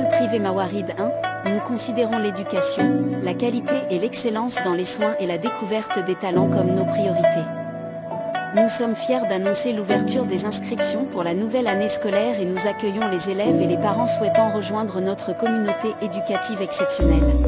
École privée Mawarid 1, nous considérons l'éducation, la qualité et l'excellence dans les soins et la découverte des talents comme nos priorités. Nous sommes fiers d'annoncer l'ouverture des inscriptions pour la nouvelle année scolaire et nous accueillons les élèves et les parents souhaitant rejoindre notre communauté éducative exceptionnelle.